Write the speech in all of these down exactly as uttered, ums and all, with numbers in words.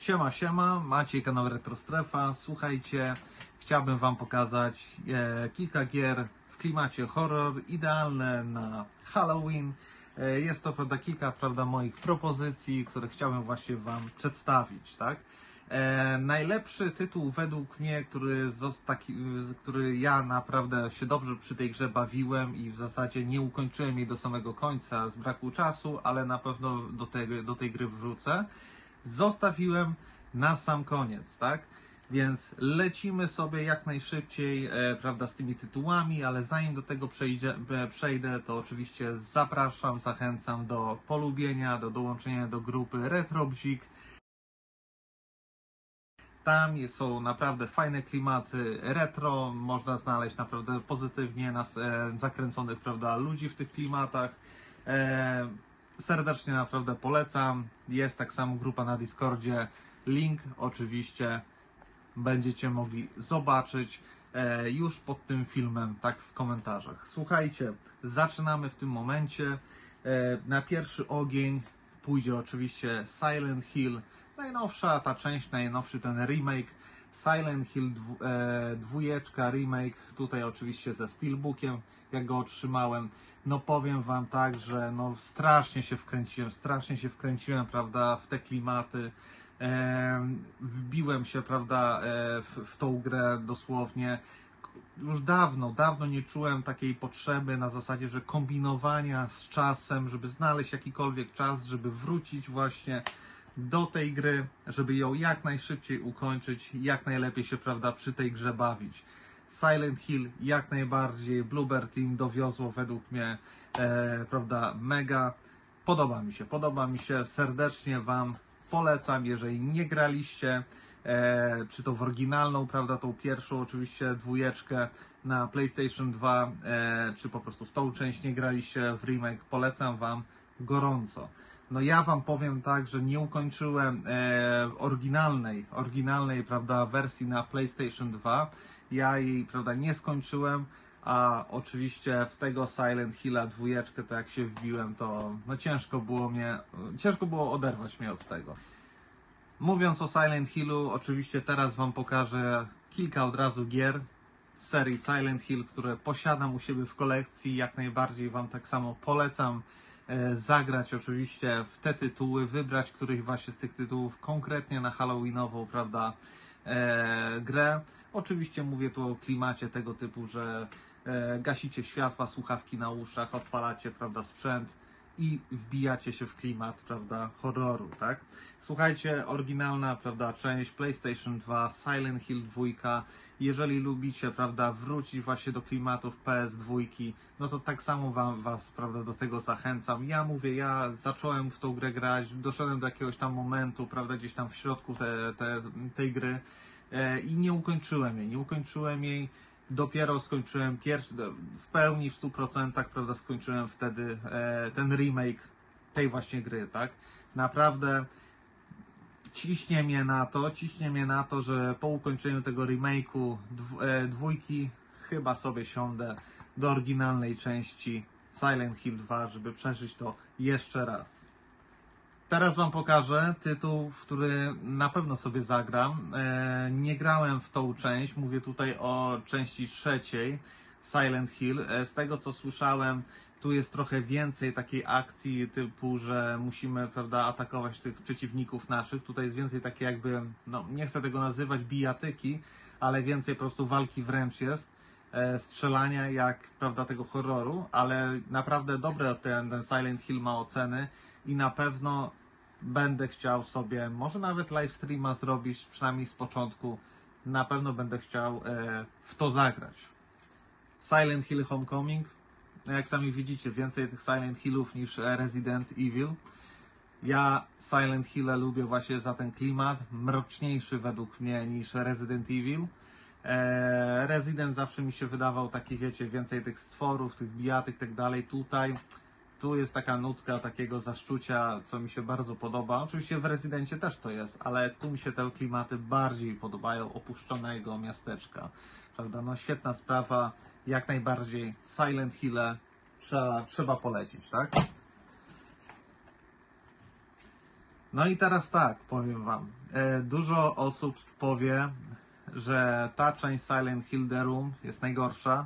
Siema, siema, Maciej, kanał Retrostrefa. Słuchajcie, chciałbym Wam pokazać e, kilka gier w klimacie horror, idealne na Halloween. E, jest to, prawda, kilka, prawda, moich propozycji, które chciałbym właśnie Wam przedstawić, tak? E, najlepszy tytuł według mnie, który, taki, który ja naprawdę się dobrze przy tej grze bawiłem i w zasadzie nie ukończyłem jej do samego końca z braku czasu, ale na pewno do tej, do tej gry wrócę, zostawiłem na sam koniec, tak? Więc lecimy sobie jak najszybciej, e, prawda, z tymi tytułami, ale zanim do tego przejdzie, e, przejdę, to oczywiście zapraszam, zachęcam do polubienia, do dołączenia do grupy Retrobzik. Tam są naprawdę fajne klimaty retro, można znaleźć naprawdę pozytywnie nas, e, zakręconych, prawda, ludzi w tych klimatach. E, serdecznie naprawdę polecam. Jest tak samo grupa na Discordzie. Link oczywiście będziecie mogli zobaczyć e, już pod tym filmem, tak w komentarzach. Słuchajcie, zaczynamy w tym momencie. E, na pierwszy ogień pójdzie oczywiście Silent Hill. Najnowsza ta część, najnowszy ten remake, Silent Hill dwu, e, dwójeczka remake, tutaj oczywiście ze Steelbookiem, jak go otrzymałem. No powiem Wam tak, że no strasznie się wkręciłem, strasznie się wkręciłem, prawda, w te klimaty. E, wbiłem się, prawda, e, w, w tą grę dosłownie. Już dawno, dawno nie czułem takiej potrzeby na zasadzie, że kombinowania z czasem, żeby znaleźć jakikolwiek czas, żeby wrócić właśnie do tej gry, żeby ją jak najszybciej ukończyć, jak najlepiej się, prawda, przy tej grze bawić. Silent Hill jak najbardziej, Bluebird Team dowiozło według mnie, e, prawda, mega. Podoba mi się, podoba mi się, serdecznie Wam polecam, jeżeli nie graliście, e, czy to w oryginalną, prawda, tą pierwszą oczywiście dwójeczkę na PlayStation dwa, e, czy po prostu w tą część nie graliście w remake, polecam Wam gorąco. No ja Wam powiem tak, że nie ukończyłem e, oryginalnej, oryginalnej, prawda, wersji na PlayStation dwa. Ja jej, prawda, nie skończyłem, a oczywiście w tego Silent Hilla dwójeczkę, to jak się wbiłem, to no ciężko było mnie, ciężko było oderwać mnie od tego. Mówiąc o Silent Hillu, oczywiście teraz Wam pokażę kilka od razu gier z serii Silent Hill, które posiadam u siebie w kolekcji. Jak najbardziej Wam tak samo polecam zagrać oczywiście w te tytuły, wybrać któryś właśnie z tych tytułów konkretnie na halloweenową, prawda, e, grę. Oczywiście mówię tu o klimacie tego typu, że e, gasicie światła, słuchawki na uszach, odpalacie, prawda, sprzęt i wbijacie się w klimat, prawda, horroru, tak? Słuchajcie, oryginalna, prawda, część PlayStation dwa, Silent Hill dwa. Jeżeli lubicie, prawda, wrócić właśnie do klimatów P S dwa, no to tak samo wam, Was, prawda, do tego zachęcam. Ja mówię, ja zacząłem w tą grę grać, doszedłem do jakiegoś tam momentu, prawda, gdzieś tam w środku te, te, tej gry e, i nie ukończyłem jej, nie ukończyłem jej. Dopiero skończyłem pierwszy, w pełni, w stu procentach, prawda, skończyłem wtedy e, ten remake tej właśnie gry, tak? Naprawdę ciśnie mnie na to, ciśnie mnie na to, że po ukończeniu tego remake'u dw, e, dwójki chyba sobie siądę do oryginalnej części Silent Hill dwa, żeby przeżyć to jeszcze raz. Teraz Wam pokażę tytuł, w który na pewno sobie zagram. E, nie grałem w tą część, mówię tutaj o części trzeciej Silent Hill. E, z tego co słyszałem, tu jest trochę więcej takiej akcji typu, że musimy, prawda, atakować tych przeciwników naszych. Tutaj jest więcej takie jakby, no nie chcę tego nazywać bijatyki, ale więcej po prostu walki wręcz jest. E, strzelania jak, prawda, tego horroru, ale naprawdę dobre ten, ten Silent Hill ma oceny i na pewno będę chciał sobie, może nawet live streama zrobić, przynajmniej z początku, na pewno będę chciał e, w to zagrać. Silent Hill Homecoming, jak sami widzicie, więcej tych Silent Hillów niż Resident Evil. Ja Silent Hill lubię właśnie za ten klimat, mroczniejszy według mnie niż Resident Evil. E, Resident zawsze mi się wydawał taki, wiecie, więcej tych stworów, tych bijatyk i tak dalej. Tutaj Tu jest taka nutka takiego zaszczucia, co mi się bardzo podoba. Oczywiście w Rezydencie też to jest, ale tu mi się te klimaty bardziej podobają, opuszczonego miasteczka. Prawda? No świetna sprawa, jak najbardziej Silent Hill'e trzeba, trzeba polecić, tak? No i teraz tak, powiem wam. E, dużo osób powie, że ta część Silent Hill The Room jest najgorsza.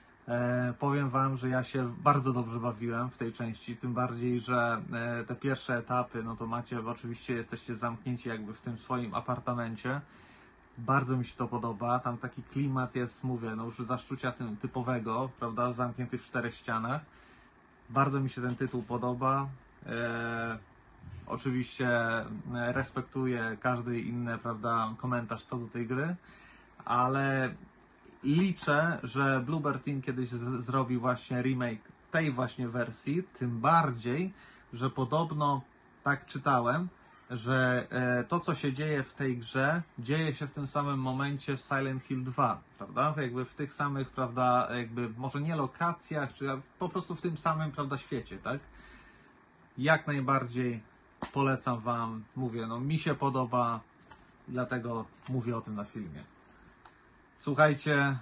E, powiem wam, że ja się bardzo dobrze bawiłem w tej części, tym bardziej, że e, te pierwsze etapy, no to macie, oczywiście jesteście zamknięci jakby w tym swoim apartamencie. Bardzo mi się to podoba, tam taki klimat jest, mówię, no już zaszczucia tym typowego, prawda, zamkniętych w czterech ścianach. Bardzo mi się ten tytuł podoba. E, oczywiście respektuję każdy inny, prawda, komentarz co do tej gry, ale liczę, że Bloober Team kiedyś z, zrobi właśnie remake tej właśnie wersji, tym bardziej, że podobno, tak czytałem, że e, to, co się dzieje w tej grze, dzieje się w tym samym momencie w Silent Hill dwa, prawda? Jakby w tych samych, prawda, jakby może nie lokacjach, czy po prostu w tym samym, prawda, świecie, tak? Jak najbardziej polecam wam, mówię, no mi się podoba, dlatego mówię o tym na filmie. Słuchajcie,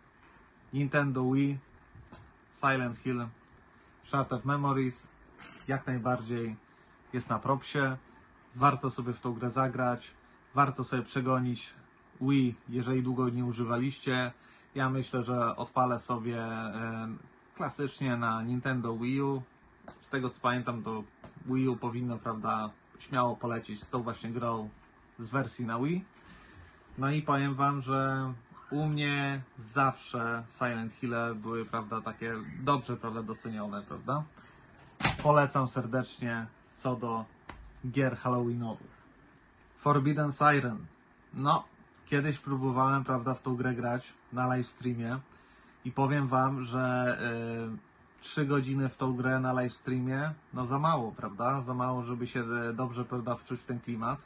Nintendo Wii, Silent Hill, Shattered Memories, jak najbardziej jest na propsie. Warto sobie w tą grę zagrać, warto sobie przegonić Wii, jeżeli długo nie używaliście. Ja myślę, że odpalę sobie e, klasycznie na Nintendo Wii U. Z tego co pamiętam, to Wii U powinno, prawda, śmiało polecieć z tą właśnie grą z wersji na Wii. No i powiem wam, że u mnie zawsze Silent Hill'e były, prawda, takie dobrze, prawda, docenione, prawda. Polecam serdecznie co do gier halloweenowych. Forbidden Siren. No, kiedyś próbowałem, prawda, w tą grę grać na live streamie i powiem wam, że yy, trzy godziny w tą grę na live streamie, no za mało, prawda? Za mało, żeby się dobrze, prawda, wczuć w ten klimat.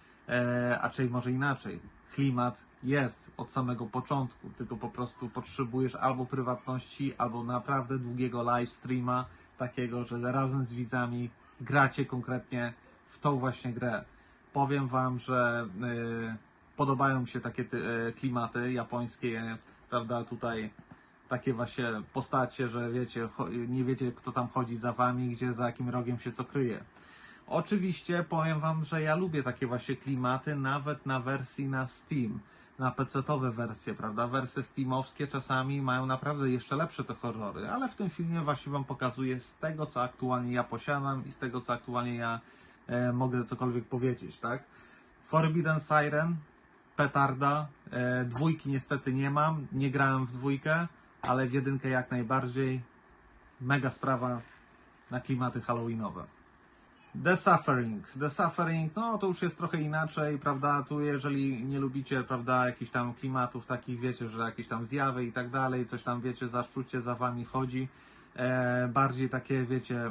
E, a czyli może inaczej. Klimat jest od samego początku, tylko po prostu potrzebujesz albo prywatności, albo naprawdę długiego live streama, takiego, że razem z widzami gracie konkretnie w tą właśnie grę. Powiem wam, że y, podobają mi się takie ty, y, klimaty japońskie, prawda, tutaj takie właśnie postacie, że wiecie, nie wiecie, kto tam chodzi za wami, gdzie, za jakim rogiem się co kryje. Oczywiście powiem wam, że ja lubię takie właśnie klimaty, nawet na wersji na Steam, na pecetowe wersje, prawda? Wersje steamowskie czasami mają naprawdę jeszcze lepsze te horrory, ale w tym filmie właśnie wam pokazuję z tego, co aktualnie ja posiadam i z tego, co aktualnie ja e, mogę cokolwiek powiedzieć, tak? Forbidden Siren, petarda, e, dwójki niestety nie mam, nie grałem w dwójkę, ale w jedynkę jak najbardziej, mega sprawa na klimaty halloweenowe. The Suffering. The Suffering, no to już jest trochę inaczej, prawda, tu jeżeli nie lubicie, prawda, jakichś tam klimatów takich, wiecie, że jakieś tam zjawy i tak dalej, coś tam, wiecie, zaszczucie za wami chodzi, e, bardziej takie, wiecie,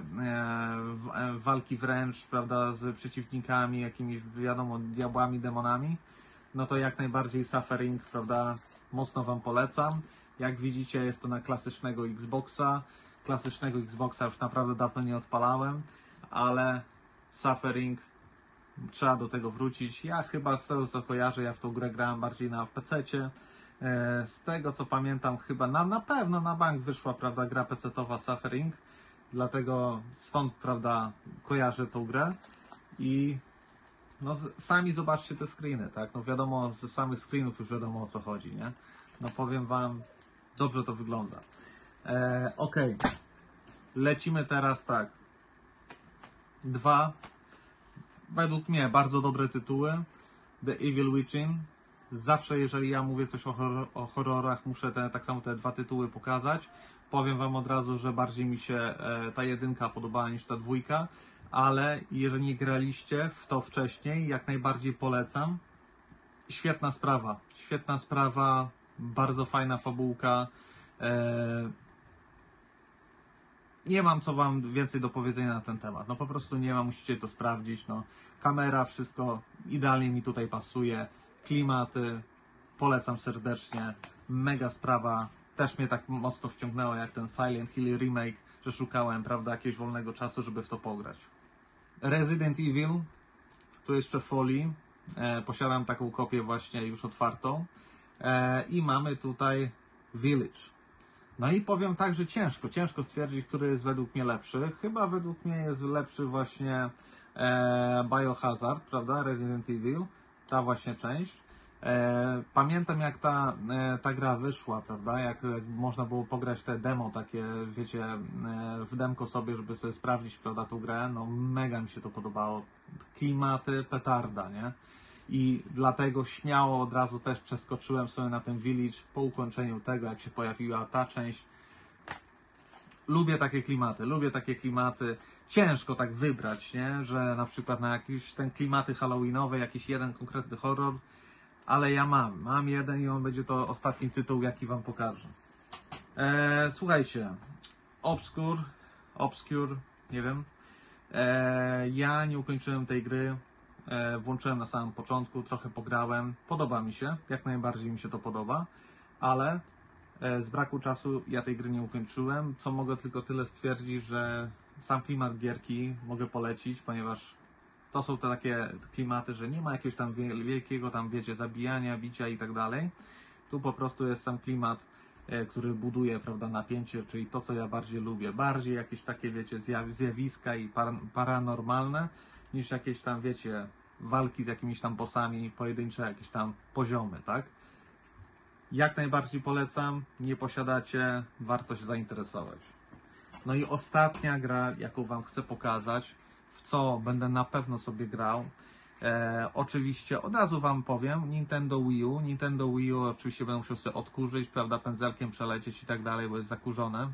e, walki wręcz, prawda, z przeciwnikami, jakimiś, wiadomo, diabłami, demonami, no to jak najbardziej Suffering, prawda, mocno wam polecam. Jak widzicie, jest to na klasycznego Xboxa, klasycznego Xboxa już naprawdę dawno nie odpalałem, ale Suffering, trzeba do tego wrócić. Ja chyba z tego co kojarzę, ja w tą grę grałem bardziej na pececie. Z tego co pamiętam, chyba na, na pewno na bank wyszła, prawda, gra pecetowa Suffering, dlatego stąd, prawda, kojarzę tą grę i no sami zobaczcie te screeny, tak, no wiadomo, ze samych screenów już wiadomo o co chodzi, nie? No powiem wam, dobrze to wygląda. E, ok, lecimy teraz tak. Dwa, według mnie bardzo dobre tytuły. The Evil Within. Zawsze jeżeli ja mówię coś o, horror, o horrorach, muszę te, tak samo te dwa tytuły pokazać. Powiem wam od razu, że bardziej mi się e, ta jedynka podobała niż ta dwójka, ale jeżeli nie graliście w to wcześniej, jak najbardziej polecam. Świetna sprawa, świetna sprawa, bardzo fajna fabułka. E, Nie mam co wam więcej do powiedzenia na ten temat. No po prostu nie mam, musicie to sprawdzić. No, kamera, wszystko idealnie mi tutaj pasuje. Klimaty, polecam serdecznie. Mega sprawa. Też mnie tak mocno wciągnęło jak ten Silent Hill remake, że szukałem, prawda, jakiegoś wolnego czasu, żeby w to pograć. Resident Evil, tu jeszcze w folii. E, posiadam taką kopię właśnie już otwartą. E, I mamy tutaj Village. No i powiem tak, że ciężko, ciężko stwierdzić, który jest według mnie lepszy. Chyba według mnie jest lepszy właśnie e, Biohazard, prawda, Resident Evil, ta właśnie część. E, pamiętam jak ta, e, ta gra wyszła, prawda, jak, jak można było pograć te demo takie, wiecie, e, w demko sobie, żeby sobie sprawdzić, prawda, tą grę, no mega mi się to podobało, klimaty, petarda, nie? I dlatego śmiało od razu też przeskoczyłem sobie na ten Village po ukończeniu tego, jak się pojawiła ta część. Lubię takie klimaty, lubię takie klimaty. Ciężko tak wybrać, nie? Że na przykład na jakieś ten klimaty halloweenowe, jakiś jeden konkretny horror, ale ja mam, mam jeden i on będzie to ostatni tytuł, jaki wam pokażę. Eee, słuchajcie, Obscure, Obscure, nie wiem. Eee, ja nie ukończyłem tej gry. Włączyłem na samym początku, trochę pograłem, podoba mi się, jak najbardziej mi się to podoba, ale z braku czasu ja tej gry nie ukończyłem, co mogę tylko tyle stwierdzić, że sam klimat gierki mogę polecić, ponieważ to są te takie klimaty, że nie ma jakiegoś tam wielkiego tam, wiecie, zabijania, bicia i tak dalej. Tu po prostu jest sam klimat, który buduje, prawda, napięcie, czyli to, co ja bardziej lubię, bardziej jakieś takie, wiecie, zjawiska i paranormalne, niż jakieś tam, wiecie, walki z jakimiś tam bossami, pojedyncze jakieś tam poziomy, tak? Jak najbardziej polecam, nie posiadacie, warto się zainteresować. No i ostatnia gra, jaką wam chcę pokazać, w co będę na pewno sobie grał. E, oczywiście od razu wam powiem, Nintendo Wii U. Nintendo Wii U oczywiście będę musiał sobie odkurzyć, prawda, pędzelkiem przelecieć i tak dalej, bo jest zakurzone.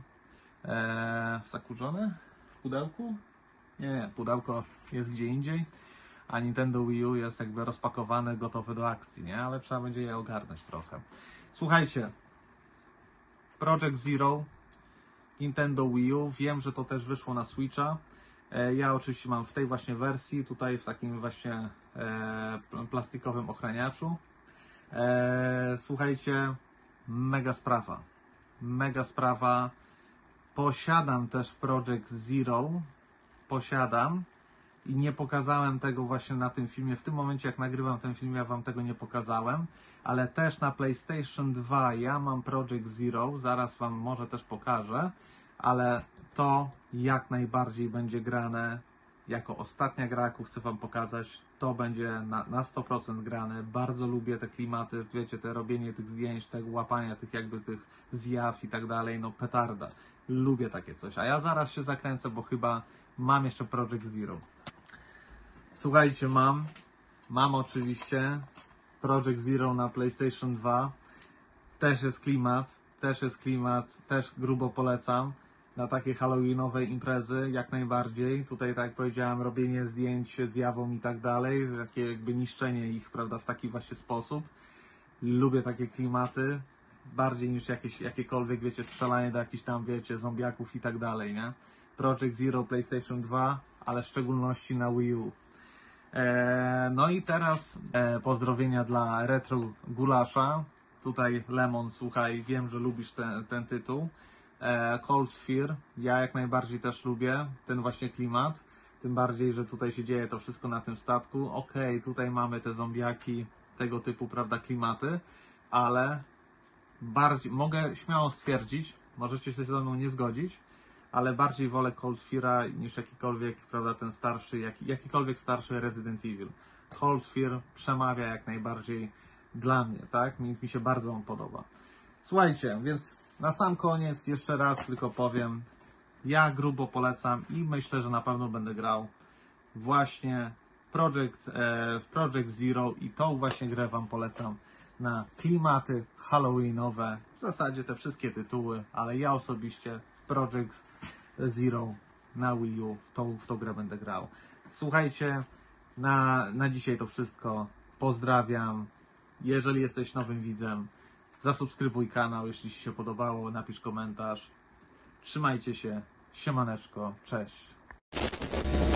E, zakurzone? W pudełku? Nie, pudełko jest gdzie indziej, a Nintendo Wii U jest jakby rozpakowane, gotowe do akcji, nie? Ale trzeba będzie je ogarnąć trochę. Słuchajcie, Project Zero, Nintendo Wii U, wiem, że to też wyszło na Switcha. Ja oczywiście mam w tej właśnie wersji, tutaj w takim właśnie e, plastikowym ochraniaczu. E, słuchajcie, mega sprawa, mega sprawa. Posiadam też Project Zero, posiadam i nie pokazałem tego właśnie na tym filmie. W tym momencie, jak nagrywam ten film, ja wam tego nie pokazałem, ale też na PlayStation dwa ja mam Project Zero, zaraz wam może też pokażę, ale to jak najbardziej będzie grane jako ostatnia gra, jaką chcę wam pokazać. To będzie na, na sto procent grane. Bardzo lubię te klimaty, wiecie, te robienie tych zdjęć, tego łapania tych jakby tych zjaw i tak dalej, no petarda. Lubię takie coś, a ja zaraz się zakręcę, bo chyba mam jeszcze Project Zero. Słuchajcie, mam, mam oczywiście Project Zero na PlayStation dwa. Też jest klimat, też jest klimat, też grubo polecam. Na takie halloweenowe imprezy jak najbardziej. Tutaj, tak jak powiedziałem, robienie zdjęć zjawą i tak dalej, takie jakby niszczenie ich, prawda, w taki właśnie sposób. Lubię takie klimaty, bardziej niż jakieś, jakiekolwiek, wiecie, strzelanie do jakichś tam, wiecie, zombiaków i tak dalej, nie? Project Zero, PlayStation dwa, ale w szczególności na Wii U. Eee, no i teraz e, pozdrowienia dla Retro Gulasza. Tutaj Lemon, słuchaj, wiem, że lubisz ten, ten tytuł. E, Cold Fear, ja jak najbardziej też lubię ten właśnie klimat. Tym bardziej, że tutaj się dzieje to wszystko na tym statku. Okej, okay, tutaj mamy te zombiaki, tego typu, prawda, klimaty, ale bardziej, mogę śmiało stwierdzić, możecie się ze mną nie zgodzić, ale bardziej wolę Cold Fear'a niż jakikolwiek, prawda, ten starszy, jak, jakikolwiek starszy Resident Evil. Cold Fear przemawia jak najbardziej dla mnie, tak? Mi, mi się bardzo on podoba. Słuchajcie, więc na sam koniec jeszcze raz tylko powiem, ja grubo polecam i myślę, że na pewno będę grał właśnie Project, e, w Project Zero i tą właśnie grę wam polecam na klimaty halloweenowe, w zasadzie te wszystkie tytuły, ale ja osobiście w Project Zero na Wii U w tą, w tą grę będę grał. Słuchajcie, na, na dzisiaj to wszystko. Pozdrawiam. Jeżeli jesteś nowym widzem, zasubskrybuj kanał, jeśli Ci się podobało, napisz komentarz. Trzymajcie się, siemaneczko, cześć.